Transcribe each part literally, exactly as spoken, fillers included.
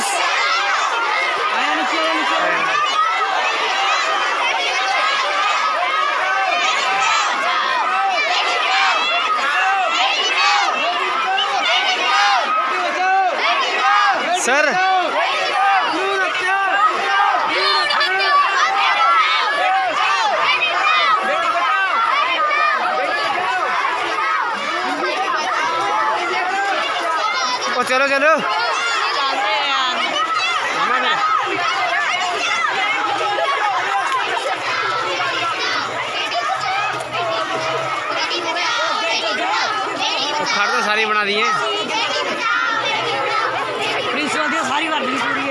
बस आया नीचे आया नीचे। सर ओ चलो चलो खाड़ तो सारी बना दी है सारी बार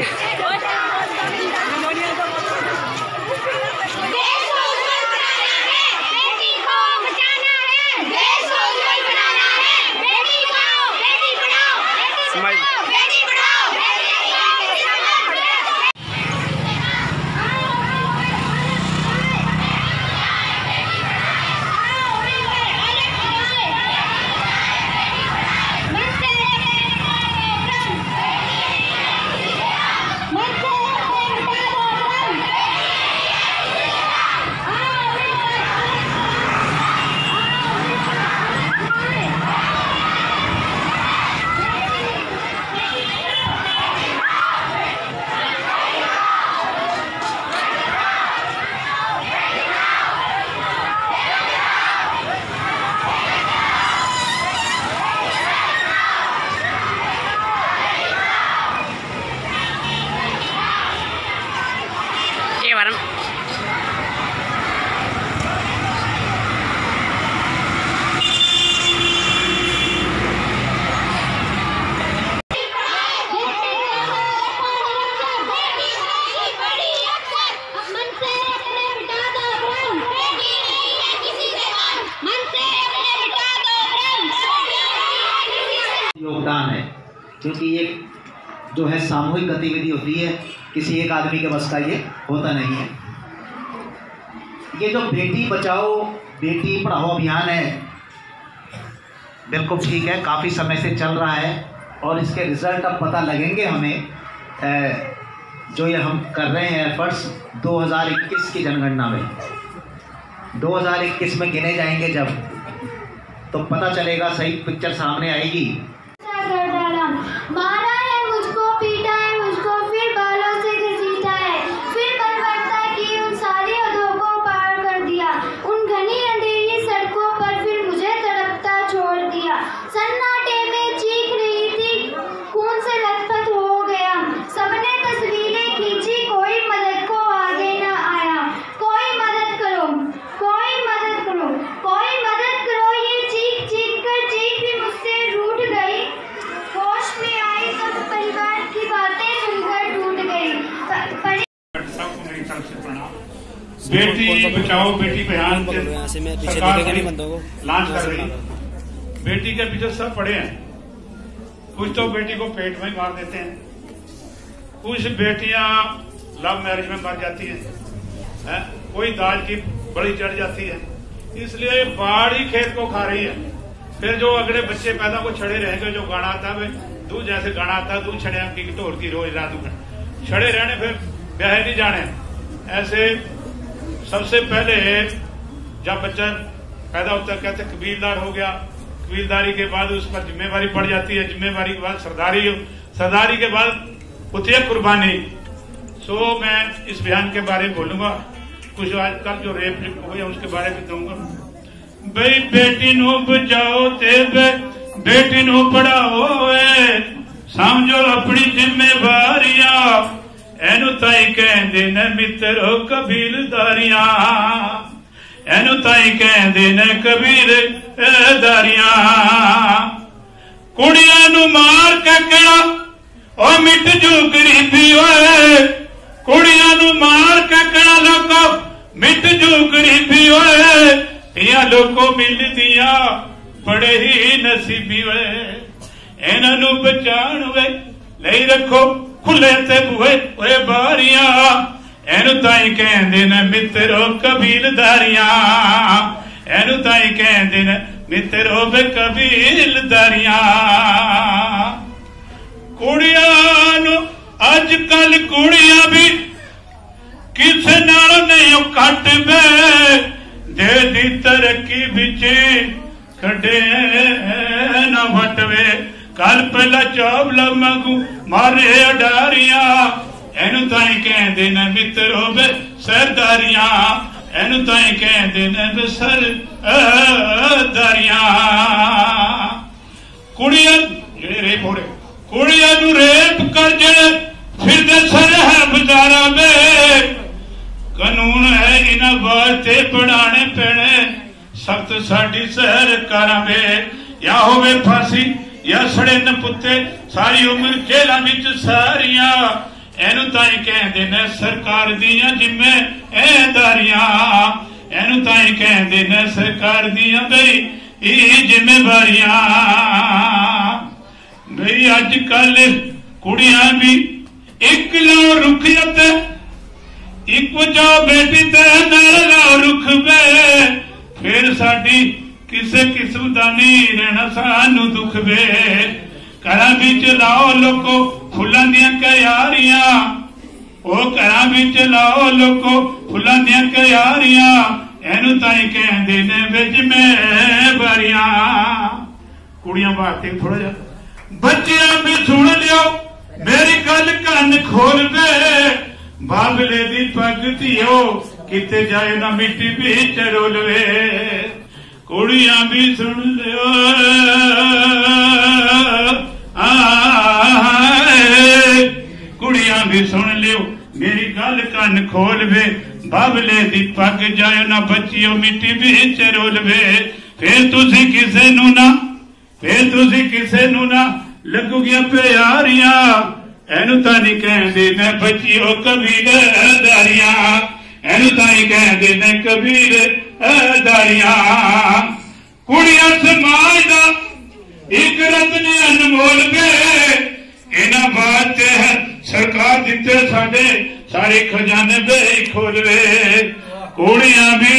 योगदान है, क्योंकि ये जो है सामूहिक गतिविधि होती है, किसी एक आदमी के बस का ये होता नहीं है। ये जो बेटी बचाओ बेटी पढ़ाओ अभियान है, बिल्कुल ठीक है, काफ़ी समय से चल रहा है और इसके रिज़ल्ट अब पता लगेंगे हमें। जो ये हम कर रहे हैं एफर्ट्स दो हज़ार इक्कीस की जनगणना में, दो हज़ार इक्कीस में गिने जाएंगे जब, तो पता चलेगा, सही पिक्चर सामने आएगी। मारा है मुझको, पीटा है मुझको, फिर बालों से घसीटा है, फिर बर्बरता की उन सारी हदों को पार कर दिया, उन घनी अंधेरी सड़कों पर फिर मुझे तड़पता छोड़ दिया। सन्नाटे में चीख रही थी, खून से लथपथ हो गया, सबने तस्वीरें खींची, कोई मदद को आगे न आया। कोई मदद करो, कोई मदद करो, कोई मदद करो, ये चीख चीख कर चीख भी मुझसे रूठ गई। होश में आई तब परिवार की बातें सुनकर टूट गई। सबको मेरी तरफ से प्रणाम। बेटी बचाओ बेटी अभियान सरकार लॉन्च कर रही है। बेटी के पीछे सब पड़े हैं, कुछ तो बेटी को पेट में मार देते हैं, कुछ बेटियां लव मैरिज में मर जाती हैं, है? कोई दाज की बड़ी चढ़ जाती है, इसलिए बाढ़ ही खेत को खा रही है। फिर जो अगले बच्चे पैदा को छड़े रहेंगे, जो गाना आता है दूध जैसे गाना आता है, दूध छड़े की ढोलती रोज रात में छड़े रहने, फिर ब्याह नहीं जाने। ऐसे सबसे पहले जब बच्चा पैदा होता है कहते कबीलदार हो गया, कबीलदारी के बाद उस पर जिम्मेवारी बढ़ जाती है, जिम्मेवारी के बाद सरदारी, सरदारी के बाद होती है कुर्बानी। सो मैं इस बयान के बारे में बोलूंगा, कुछ आजकल जो रेप हुए उसके बारे में दूंगा। भाई बेटी नू बचाओ ते बे, बेटी नू पढ़ाओ, समझो अपनी जिम्मेवारियां, एनू ताई कहंदे ने मित्रो कबीलदारियां, एनू ताई कहंदे ने कबीलदारियां। कुड़ियां नू मार के केड़ा ओ मिट जू गरीबी, ओए कुड़ियां नू मार के केड़ा लोको मिट जू गरीबी, ओए इया लोको मिलदियां बड़े ही नसीबी वे। इन्हां नू बचाण वे नहीं रखो खुले ते बुहे ओए बारियां, एनू ताई कहंदे ने मित्रो कबीलदारियां, एनू ताई कहंदे ने मित्रो वे कबीलदारियां। कुड़ियां नू अजकल कुड़ियां भी किसे नाल नहीं घट वे दे दी तरक्की बिच कटे न वटवे। कल पहला चावला मंगू मारे अडारियां एनू ताई कहंदे ने मित्रो वे सरदारियां एनू ताई कहंदे ने वे सरदारियां। कुड़ियां जेड़े रेप हो रहे कुड़ियां नू रेप कर जेड़े फिरदे सर है बजारा में कानून है इन्हां वास्ते पढ़ाने पैणे सख्त साडी सरकारां वे। या होवे फांसी या सड़े नपुत्ते सारी उम्र जेलां विच सारियां एनू ताई कहंदे ने सरकार दियां जिम्मेदारियां एनू ताई कहंदे ने सरकार दियां बई जिम्मेवारियां। बई अजकल कुड़ियां भी एक लाओ रुख जते एक जाओ बेटी ते नाल लाओ रुख वे फिर साडी किसे किस्म दा नहीं रहना सानू दुख वे। घरां विच लाओ लोको फुल्लां दियां क्यारियां ओ घरां विच लाओ लोको फुल्लां दियां क्यारियां एनू ताई कहंदे ने वे जिम्मेवारियां। कुड़ियां वास्ते थोड़ा जा बच्चियां भी सुन लियो मेरी गल कन खोल दे बाबले दी पग धियो किते जाए ना मिट्टी बिच रोलवे। कुड़ियां भी सुन लियो कुड़ियां भी सुन लियो मेरी गल कन खोल वे बाबले दी पग जाए ना बच्चियो मिट्टी बिच रोलवे। फिर तुसी किसे नू ना फिर तुसी किसे नू ना लगूगिया प्यारियां एनू ताई कहंदे ने बच्चियो कबीरदारियां एनू ताई कहंदे ने कबीरदारियां। कुड़ियां समाज दा एक रत्न अनमोल वे इन्हां वास्ते है सरकार दिते साडे सारे खजाने बे खोलवे। कुड़ियां भी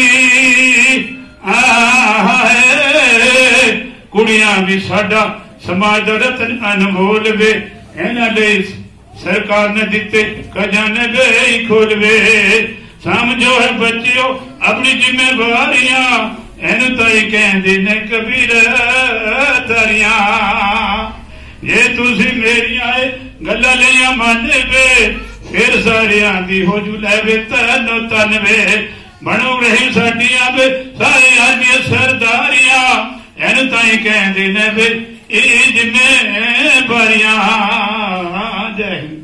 कुड़ियां भी साडा समाज दा रत्न अनमोल वे इन्हां दे सरकार ने दिते खजाने बे खोलवे। समझो है बच्चियों अपनी जिम्मेवारियां एनू ताई कहंदे ने कबीरदारियां। जे तुसी मेरियां गल्लां लिया माने वे फिर सारियां दी हो जू लैवे तनो तन वे बनो रही साडियां वे सारियां दी सरदारियां एनू ताई कहंदे ने वे ए जिम्मेवारियां। जय हिंद।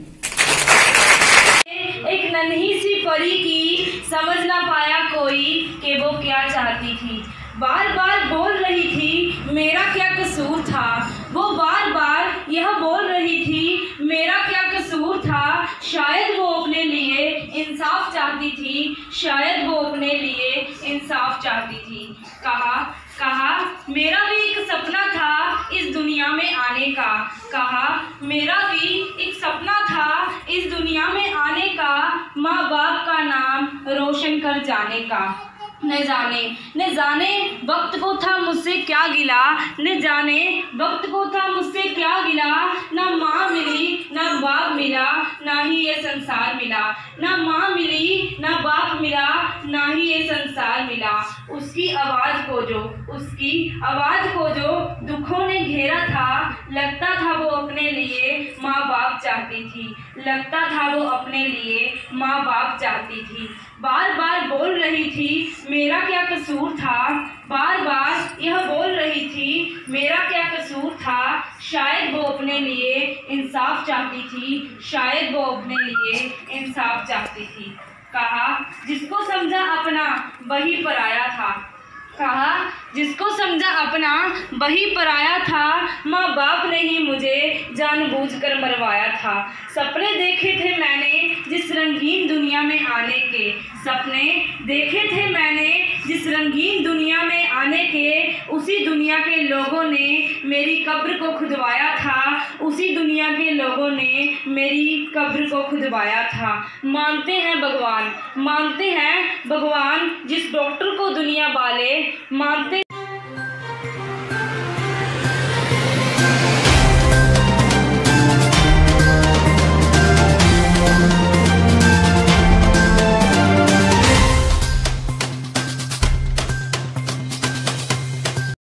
एक नन्ही सी परी की समझ ना पाया कोई कि वो क्या चाहती थी। बार बार बोल रही थी मेरा क्या कसूर था। वो बार बार यह बोल रही थी मेरा क्या कसूर था। शायद वो अपने लिए इंसाफ चाहती थी शायद वो अपने लिए इंसाफ चाहती थी। कहा कहा मेरा भी एक सपना था इस दुनिया में आने का। कहा मेरा भी एक सपना था इस दुनिया में आने का। माँ बाप का नाम रोशन कर जाने का। न जाने न जाने वक्त को था मुझसे क्या गिला। न जाने वक्त को था मुझसे क्या गिला। ना माँ मिली ना बाप मिला ना ही ये संसार मिला। ना माँ मिली ना बाप मिला ना ही ये संसार मिला। उसकी आवाज़ को जो उसकी आवाज़ को जो दुखों ने घेरा था लगता था वो अपने लिए माँ बाप चाहती थी। लगता था वो अपने लिए माँ बाप चाहती थी। बार बार बोल रही थी मेरा क्या कसूर था। बार बार यह बोल रही थी मेरा क्या कसूर था। शायद वो अपने लिए इंसाफ चाहती थी शायद वो अपने लिए इंसाफ चाहती थी। कहा जिसको समझा अपना वही पराया था। कहा जिसको समझा अपना वही पराया था। माँ बाप ने ही मुझे जानबूझकर मरवाया था। सपने देखे थे मैंने जिस रंगीन दुनिया में आने के। सपने देखे थे मैंने जिस रंगीन दुनिया में आने के। उसी दुनिया के लोगों ने मेरी कब्र को खुदवाया था। उसी दुनिया के लोगों ने मेरी कब्र को खुदवाया था। मानते हैं भगवान मानते हैं भगवान जिस डॉक्टर को दुनिया वाले मानते